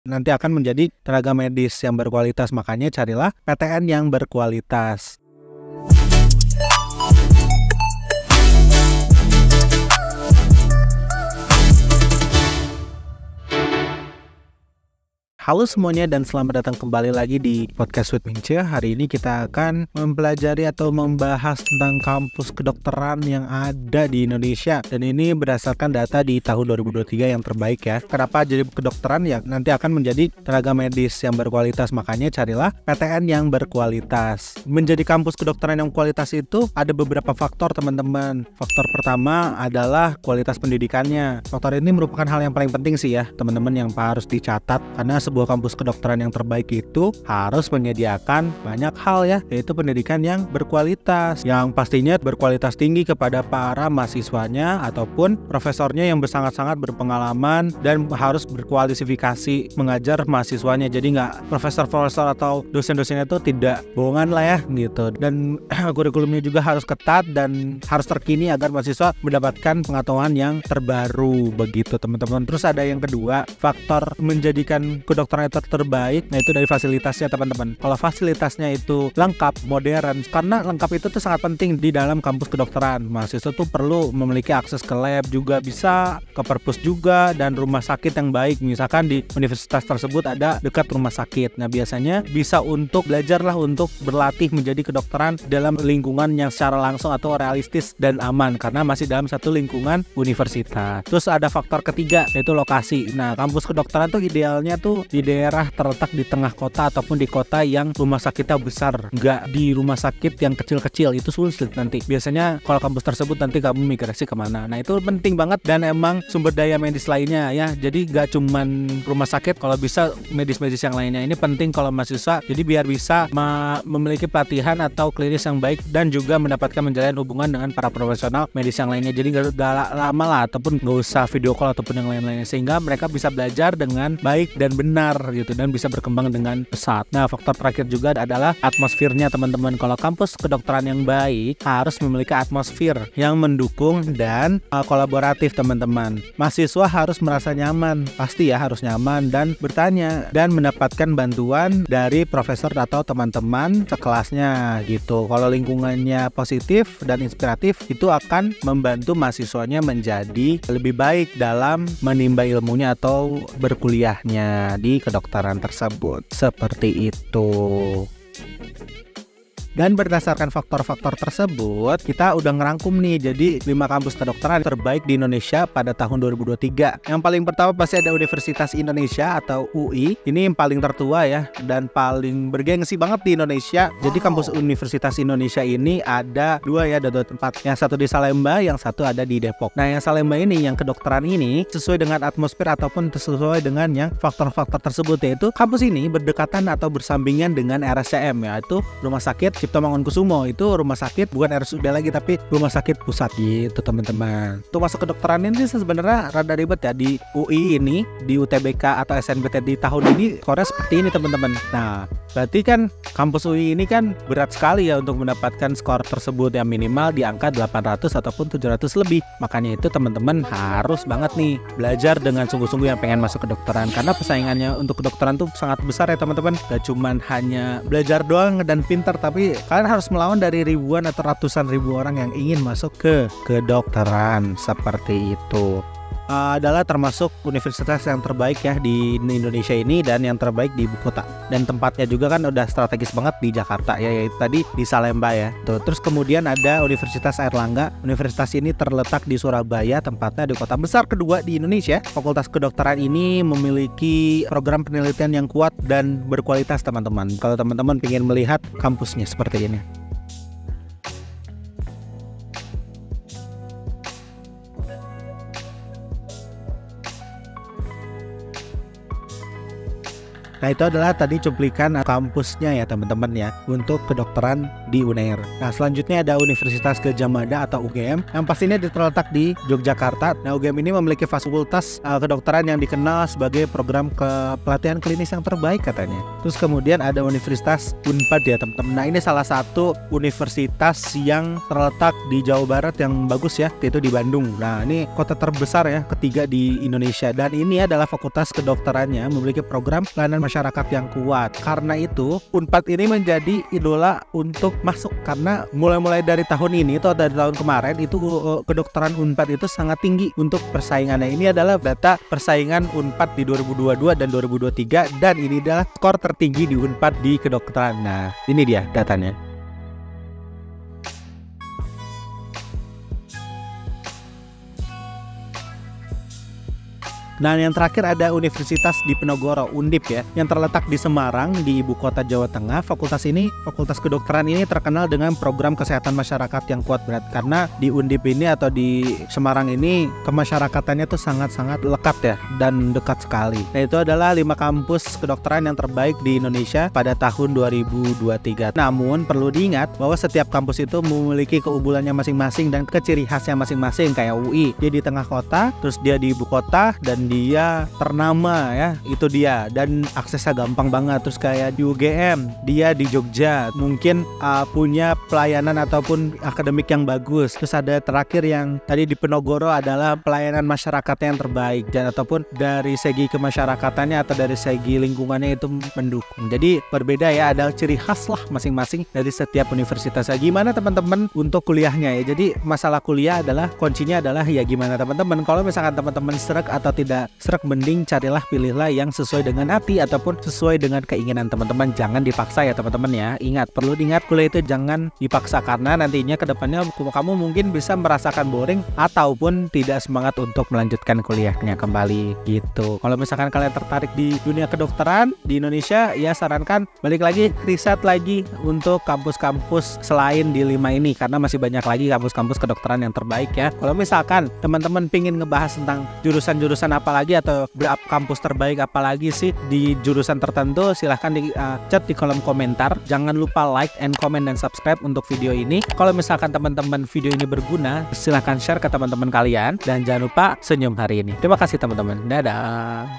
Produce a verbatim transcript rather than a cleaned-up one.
nanti akan menjadi tenaga medis yang berkualitas. Makanya carilah P T N yang berkualitas. Halo semuanya dan selamat datang kembali lagi di Podcast with Mingce. Hari ini kita akan mempelajari atau membahas tentang kampus kedokteran yang ada di Indonesia. Dan ini berdasarkan data di tahun dua ribu dua puluh tiga yang terbaik ya. Kenapa jadi kedokteran? Ya nanti akan menjadi tenaga medis yang berkualitas. Makanya carilah P T N yang berkualitas. Menjadi kampus kedokteran yang kualitas itu ada beberapa faktor teman-teman. Faktor pertama adalah kualitas pendidikannya. Faktor ini merupakan hal yang paling penting sih ya teman-teman, yang harus dicatat. Karena sebuah kampus kedokteran yang terbaik itu harus menyediakan banyak hal ya, yaitu pendidikan yang berkualitas, yang pastinya berkualitas tinggi kepada para mahasiswanya ataupun profesornya yang sangat-sangat berpengalaman dan harus berkualifikasi mengajar mahasiswanya. Jadi nggak profesor-profesor atau dosen-dosennya itu tidak bohongan lah ya gitu. Dan kurikulumnya juga harus ketat dan harus terkini agar mahasiswa mendapatkan pengetahuan yang terbaru begitu teman-teman. Terus ada yang kedua, faktor menjadikan kedokteran itu terbaik, nah itu dari fasilitasnya teman-teman. Kalau fasilitasnya itu lengkap, modern, karena lengkap itu tuh sangat penting di dalam kampus kedokteran. Mahasiswa tuh perlu memiliki akses ke lab juga bisa, ke perpus juga, dan rumah sakit yang baik. Misalkan di universitas tersebut ada dekat rumah sakit. Nah biasanya bisa untuk belajarlah untuk berlatih menjadi kedokteran dalam lingkungan yang secara langsung atau realistis dan aman, karena masih dalam satu lingkungan universitas. Terus ada faktor ketiga, yaitu lokasi. Nah kampus kedokteran tuh idealnya tuh di daerah terletak di tengah kota ataupun di kota yang rumah sakitnya besar, nggak di rumah sakit yang kecil-kecil. Itu sulit nanti. Biasanya kalau kampus tersebut nanti kamu migrasi kemana. Nah itu penting banget, dan emang sumber daya medis lainnya ya. Jadi nggak cuman rumah sakit, kalau bisa medis-medis yang lainnya ini penting kalau mahasiswa. Jadi biar bisa memiliki pelatihan atau klinis yang baik dan juga mendapatkan menjalin hubungan dengan para profesional medis yang lainnya. Jadi nggak lama lah ataupun nggak usah video call ataupun yang lain-lainnya, sehingga mereka bisa belajar dengan baik dan benar gitu, dan bisa berkembang dengan pesat. Nah faktor terakhir juga adalah atmosfernya teman-teman. Kalau kampus kedokteran yang baik harus memiliki atmosfer yang mendukung dan uh, kolaboratif teman-teman. Mahasiswa harus merasa nyaman, pasti ya harus nyaman dan bertanya dan mendapatkan bantuan dari profesor atau teman-teman sekelasnya gitu. Kalau lingkungannya positif dan inspiratif, itu akan membantu mahasiswanya menjadi lebih baik dalam menimba ilmunya atau berkuliahnya di kedokteran tersebut. Seperti itu. Dan berdasarkan faktor-faktor tersebut, kita udah ngerangkum nih jadi lima kampus kedokteran terbaik di Indonesia pada tahun dua ribu dua puluh tiga. Yang paling pertama pasti ada Universitas Indonesia atau U I. Ini yang paling tertua ya dan paling bergengsi banget di Indonesia. Jadi kampus Universitas Indonesia ini ada dua ya, ada dua tempat. Yang satu di Salemba, yang satu ada di Depok. Nah yang Salemba ini, yang kedokteran ini sesuai dengan atmosfer ataupun sesuai dengan yang faktor-faktor tersebut, yaitu kampus ini berdekatan atau bersampingan dengan R S C M, yaitu Rumah Sakit Cipto Mangunkusumo. Itu rumah sakit bukan R S U D lagi tapi rumah sakit pusat gitu teman-teman. Untuk masuk kedokteran ini sebenarnya rada ribet ya. Di U I ini, di U T B K atau S N B T di tahun ini skornya seperti ini teman-teman. Nah berarti kan kampus U I ini kan berat sekali ya untuk mendapatkan skor tersebut, yang minimal di angka delapan ratus ataupun tujuh ratus lebih. Makanya itu teman-teman harus banget nih belajar dengan sungguh-sungguh yang pengen masuk kedokteran, karena persaingannya untuk kedokteran tuh sangat besar ya teman-teman. Gak cuman hanya belajar doang dan pintar, tapi kalian harus melawan dari ribuan atau ratusan ribu orang yang ingin masuk ke kedokteran. Seperti itu. Uh, adalah termasuk universitas yang terbaik ya di Indonesia ini, dan yang terbaik di ibu kota, dan tempatnya juga kan udah strategis banget di Jakarta ya, yaitu tadi di Salemba ya tuh. Terus kemudian ada Universitas Airlangga. Universitas ini terletak di Surabaya, tempatnya di kota besar kedua di Indonesia. Fakultas kedokteran ini memiliki program penelitian yang kuat dan berkualitas teman-teman. Kalau teman-teman ingin melihat kampusnya seperti ini. Nah, itu adalah tadi cuplikan kampusnya ya teman-teman ya untuk kedokteran di Unair. Nah, selanjutnya ada Universitas Gadjah Mada atau U G M yang pastinya terletak di Yogyakarta. Nah, U G M ini memiliki fakultas uh, kedokteran yang dikenal sebagai program ke pelatihan klinis yang terbaik katanya. Terus kemudian ada Universitas Unpad ya teman-teman. Nah, ini salah satu universitas yang terletak di Jawa Barat yang bagus ya, yaitu di Bandung. Nah, ini kota terbesar ya ketiga di Indonesia, dan ini adalah fakultas kedokterannya memiliki program pelayanan masyarakat yang kuat. Karena itu Unpad ini menjadi idola untuk masuk, karena mulai-mulai dari tahun ini atau dari tahun kemarin itu uh, kedokteran Unpad itu sangat tinggi untuk persaingannya. Ini adalah data persaingan Unpad di dua ribu dua puluh dua dan dua ribu dua puluh tiga, dan ini adalah skor tertinggi di Unpad di kedokteran. Nah, ini dia datanya. Nah, yang terakhir ada Universitas Diponegoro, Undip ya, yang terletak di Semarang, di ibu kota Jawa Tengah. Fakultas ini, fakultas kedokteran ini terkenal dengan program kesehatan masyarakat yang kuat berat, karena di Undip ini atau di Semarang ini kemasyarakatannya tuh sangat-sangat lekat ya dan dekat sekali. Nah, itu adalah lima kampus kedokteran yang terbaik di Indonesia pada tahun dua ribu dua puluh tiga. Namun perlu diingat bahwa setiap kampus itu memiliki keunggulannya masing-masing dan ciri khasnya masing-masing. Kayak U I, dia di tengah kota, terus dia di ibu kota, dan dia ternama ya, itu dia, dan aksesnya gampang banget. Terus kayak di U G M, dia di Jogja, mungkin uh, punya pelayanan ataupun akademik yang bagus. Terus ada terakhir yang tadi di Diponegoro adalah pelayanan masyarakatnya yang terbaik, dan ataupun dari segi kemasyarakatannya atau dari segi lingkungannya itu mendukung. Jadi berbeda ya, ada ciri khas lah masing-masing dari setiap universitas. Gimana teman-teman untuk kuliahnya ya? Jadi masalah kuliah adalah kuncinya adalah ya gimana teman-teman. Kalau misalkan teman-teman serak atau tidak serak, mending carilah, pilihlah yang sesuai dengan hati ataupun sesuai dengan keinginan teman-teman. Jangan dipaksa ya teman-teman ya. Ingat, perlu diingat, kuliah itu jangan dipaksa, karena nantinya kedepannya kamu mungkin bisa merasakan boring ataupun tidak semangat untuk melanjutkan kuliahnya kembali gitu. Kalau misalkan kalian tertarik di dunia kedokteran di Indonesia, ya sarankan balik lagi, riset lagi untuk kampus-kampus selain di lima ini, karena masih banyak lagi kampus-kampus kedokteran yang terbaik ya. Kalau misalkan teman-teman pingin ngebahas tentang jurusan-jurusan apa lagi atau kampus terbaik apalagi sih di jurusan tertentu, silahkan di uh, chat di kolom komentar. Jangan lupa like and comment dan subscribe untuk video ini. Kalau misalkan teman-teman video ini berguna, silahkan share ke teman-teman kalian, dan jangan lupa senyum hari ini. Terima kasih teman-teman, dadah.